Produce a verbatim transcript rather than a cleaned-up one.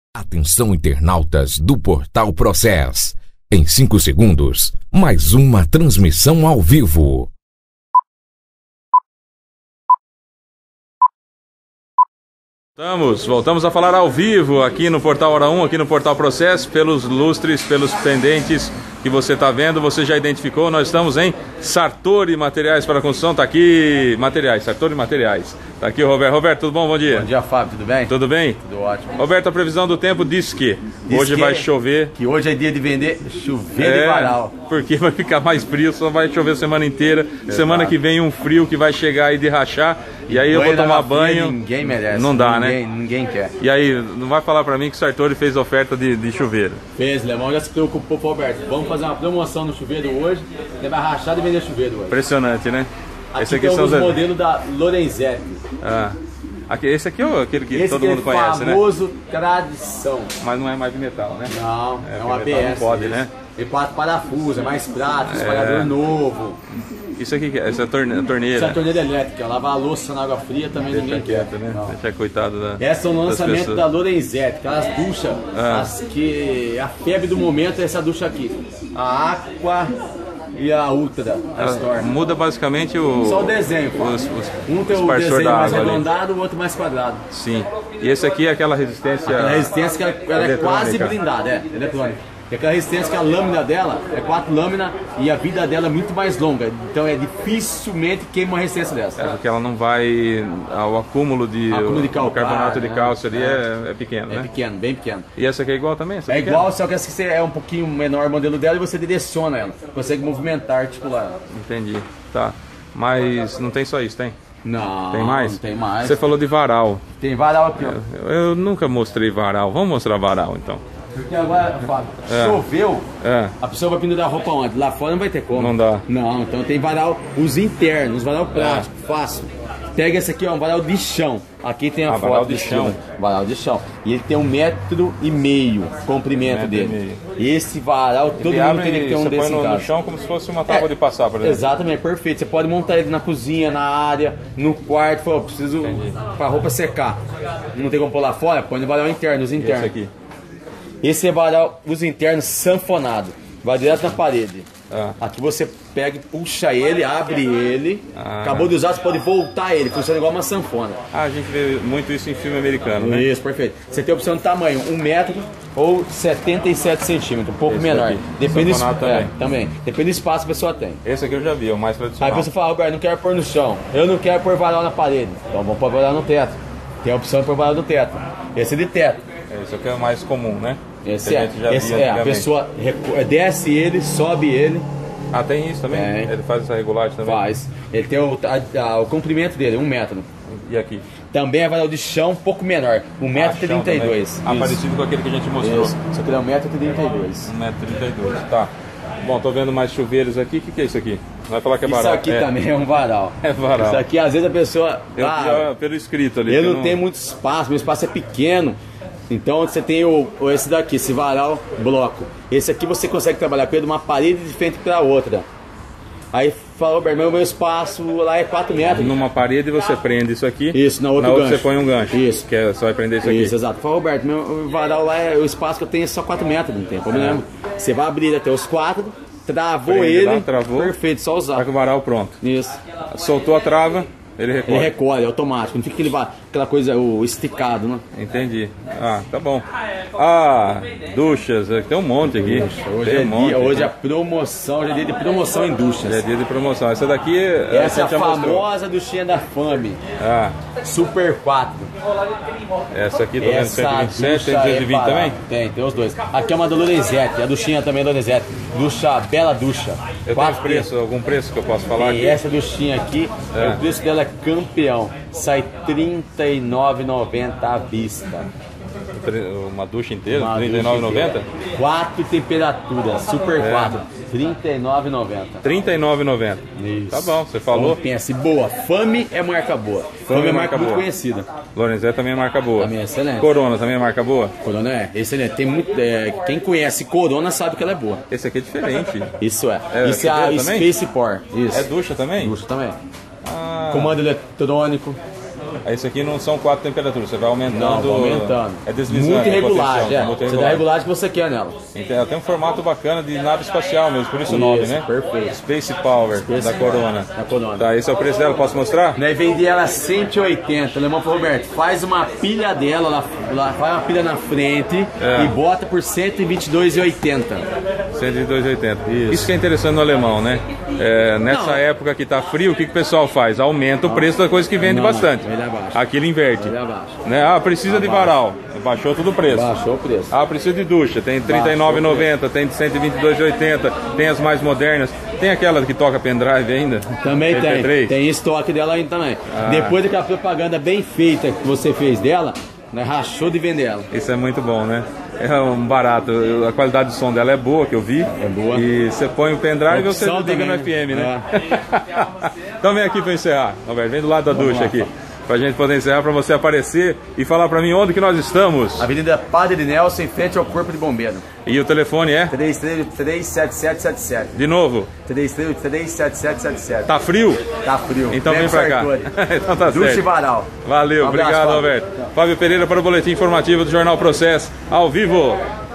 Atenção, internautas do Portal Process. Em cinco segundos, mais uma transmissão ao vivo. Voltamos, voltamos a falar ao vivo aqui no Portal Hora um, aqui no Portal Process, pelos lustres, pelos pendentes que você está vendo, você já identificou, nós estamos em Sartori Materiais para Construção, tá aqui, materiais, Sartori Materiais, tá aqui o Roberto. Roberto, tudo bom? Bom dia. Bom dia, Fábio, tudo bem? Tudo bem? Tudo ótimo. Roberto, a previsão do tempo diz que diz hoje que, vai chover. Que hoje é dia de vender chuveiro é, e varal. Porque vai ficar mais frio, só vai chover a semana inteira. Exato. Semana que vem um frio que vai chegar aí de rachar, e aí eu vou tomar banho. Ninguém merece. Não dá, ninguém, né? Ninguém quer. E aí, não vai falar pra mim que o Sartori fez oferta de, de chuveiro? Fez, Lemão já se preocupou, Roberto. Vamos fazer uma promoção no chuveiro hoje. Ele vai rachar de vender chuveiro hoje. Impressionante, né? Aqui esse aqui tem são os os modelos da Lorenzetti. Ah. Aqui, esse aqui é aquele que esse todo que mundo é conhece, né? famoso tradição. Mas não é mais de metal, né? Não, é, é um A B S. Não pode, né? Tem quatro parafusos, é mais prático, é. espalhador novo. Isso aqui, essa é a torneira. Essa é a torneira elétrica, lavar a louça na água fria também Deixa ninguém quieto, quer. Né? Não. Deixa coitado da. Essa é o lançamento da Lorenzetti, aquelas duchas, ah. as que a febre do momento é essa ducha aqui. A Aqua e a Ultra. A muda basicamente o. Só o desenho. Os, os, um tem o desenho mais arredondado, o outro mais quadrado. Sim. E esse aqui é aquela resistência. A resistência que ela, ela é quase blindada, é, eletrônica. E aquela resistência que a lâmina dela é quatro lâminas e a vida dela é muito mais longa. Então é dificilmente queima uma resistência dessa. É porque ela não vai. O acúmulo de, acúmulo de o, calcário, carbonato de né? cálcio ali é, é, é pequeno, é né? É pequeno, bem pequeno. E essa aqui é igual também? Essa é pequena? igual, só que essa é um pouquinho menor o modelo dela e você direciona ela. Consegue movimentar, articular. Entendi. Tá. Mas não tem só isso, tem? Não. Tem mais? Não tem mais. Você falou de varal. Tem varal aqui, ó. Eu, eu nunca mostrei varal. Vamos mostrar varal então. Porque agora, Fábio, é. choveu, é. a pessoa vai pendurar a roupa onde? Lá fora não vai ter como. Não dá. Não, então tem varal, os internos, os varal prático, é. fácil. Pega esse aqui, ó, um varal de chão. Aqui tem a ah, foto varal de chão. Varal de chão. E ele tem um metro e meio comprimento um dele. E esse varal, todo ele mundo teria que ter um você desse põe no, em casa. no chão como se fosse uma tábua é. de passar, por exemplo. Exatamente, perfeito. Você pode montar ele na cozinha, na área, no quarto. Falou, preciso para a roupa secar. Não tem como pôr lá fora? Põe no varal interno, os internos. Esse aqui. Esse é varal, os internos sanfonado, vai direto na parede. Ah. Aqui você pega e puxa ele, abre ele, ah. acabou de usar, você pode voltar ele, funciona igual uma sanfona. Ah, a gente vê muito isso em filme americano, né? Isso, perfeito. Você tem a opção de tamanho, um metro ou setenta e sete centímetros, um pouco esse menor. Aqui. Depende do, também. É, também. Depende do espaço que a pessoa tem. Esse aqui eu já vi, é o mais tradicional. Aí você fala, Roberto, não quero pôr no chão, eu não quero pôr varal na parede. Então vamos pôr varal no teto. Tem a opção de pôr varal no teto. Esse é de teto. Esse aqui é o mais comum, né? Esse é, esse é a pessoa desce ele, sobe ele. Ah, tem isso também? É. Ele faz essa regulagem também? Faz. Ele tem o, a, a, o comprimento dele, um metro. E aqui? Também é varal de chão um pouco menor, um metro e trinta e dois. Ah, parecido com aquele que a gente mostrou. Isso, isso aqui é um metro e trinta e dois. um metro e trinta e dois, tá. Bom, tô vendo mais chuveiros aqui. O que, que é isso aqui? Vai falar que é varal? Isso aqui é. também é um varal. É varal. Isso aqui, às vezes a pessoa... Eu, ah, já, pelo escrito ali. Eu não, não tenho muito espaço, meu espaço é pequeno. Então você tem o, esse daqui, esse varal bloco. Esse aqui você consegue trabalhar com ele de uma parede de frente para outra. Aí falou, meu, meu espaço lá é quatro metros. Numa parede você prende isso aqui. Isso, na outra, na outra gancho. Você põe um gancho. Isso. Que é, você vai prender isso aqui. Isso, exato. Falou, Roberto, meu varal lá, é, o espaço que eu tenho é só quatro metros, não tem problema. É. Você vai abrir até os quatro, travou prende ele, lá, travou. Perfeito, só usar. Tá com o varal pronto. Isso. Soltou a trava. Ele recolhe. Ele recolhe, é automático, não fica aquele, aquela coisa, o esticado, né? Entendi. Ah, tá bom. Ah, duchas, tem um monte aqui. Ducha. Hoje, tem é um monte dia, hoje aqui. a promoção, hoje é dia de promoção em duchas. Hoje é dia de promoção. Essa daqui Essa é a famosa mostrou. duchinha da Fame. Ah. Super quatro. Essa aqui, tô vendo cento e vinte e sete, tem duzentos e vinte é também? Tem, tem os dois. Aqui é uma da Lorenzetti, a duchinha também é da Lorenzetti. Ducha, bela ducha. Eu tenho preço, algum preço que eu posso falar e aqui? Essa duchinha aqui, é. o preço dela é campeão. Sai trinta e nove reais e noventa centavos à vista. Uma ducha inteira? trinta e nove reais e noventa centavos? Quatro temperaturas, Super é. quatro. trinta e nove reais e noventa centavos. trinta e nove reais e noventa centavos. Tá bom, você falou. Então, pense, boa. Fame é marca boa. Fame, Fame é marca muito boa. Conhecida. Lorenzetti também é marca boa. Também é excelente. Corona também é marca boa? Corona é excelente. Tem muito, é, quem conhece Corona sabe que ela é boa. Esse aqui é diferente. Isso é. é Isso é a Space Pour. Isso. É ducha também? Ducha também. Ah. Comando eletrônico. Esse aqui não são quatro temperaturas, você vai aumentando. Não, vai aumentando. É deslizante. Muito regulagem, é. Muito Você dá a regulagem que você quer nela. Então, tem um formato bacana de nave espacial mesmo, por isso, isso o nome, né? Perfeito. Space Power, Space da Corona. Da Corona. Tá, esse é o preço dela, posso mostrar? Nós vendi ela cento e oitenta. O Alemão falou, Roberto, faz uma pilha dela, lá, lá, faz uma pilha na frente é. e bota por cento e vinte e dois reais e oitenta. cento e dois reais e oitenta. Isso. Isso que é interessante no alemão, né? É, nessa não. época que tá frio, o que, que o pessoal faz? Aumenta o preço da coisa que vende não, bastante. Ele abaixa. Aqui ele inverte. Ele abaixa. Né? Ah, precisa abaixa. de varal. Baixou todo o preço. Baixou o preço. Ah, precisa de ducha. Tem trinta e nove reais e noventa centavos, tem de cento e vinte e dois reais e oitenta centavos, tem as mais modernas. Tem aquela que toca pendrive ainda? Também tem. Tem estoque dela ainda também. Ah. Depois daquela propaganda bem feita que você fez dela, né, rachou de vender ela. Isso é muito bom, né? É um barato. A qualidade de som dela é boa, que eu vi. É boa. E você põe o pendrive e você liga também no F M, né? É. Então vem aqui para encerrar, Roberto. Vem do lado da Vamos ducha lá, aqui. Pra gente poder encerrar, pra você aparecer e falar pra mim onde que nós estamos. Avenida Padre Nelson, em frente ao Corpo de Bombeiro. E o telefone é? três três três, sete sete sete sete. De novo? três três três, sete sete sete sete. Tá frio? Tá frio. Então vem pra cá. Então tá certo. Ducha e varal. Valeu, um abraço, obrigado, Roberto. Fábio Pereira para o boletim informativo do Jornal Processo, ao vivo.